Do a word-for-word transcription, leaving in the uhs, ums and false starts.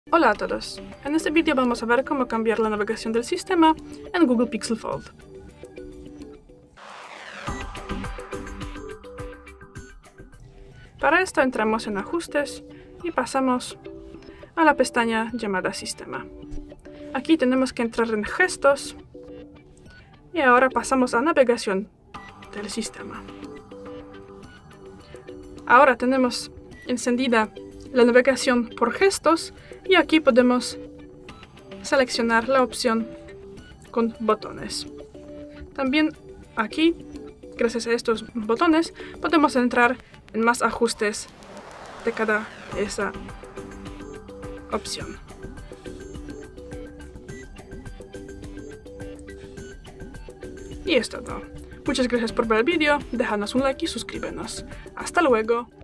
Hola a todos, en este vídeo vamos a ver cómo cambiar la navegación del sistema en Google Pixel Fold. Para esto entramos en Ajustes y pasamos a la pestaña llamada Sistema. Aquí tenemos que entrar en Gestos y ahora pasamos a Navegación del sistema. Ahora tenemos encendida la navegación por gestos y aquí podemos seleccionar la opción con botones. También aquí, gracias a estos botones, podemos entrar en más ajustes de cada esa opción. Y es todo. Muchas gracias por ver el vídeo, déjanos un like y suscríbenos. Hasta luego.